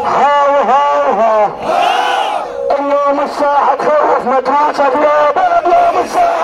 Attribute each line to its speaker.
Speaker 1: هاو هاو هاو اليوم الساحة تخوف متروسة يا بلد يوم الساحة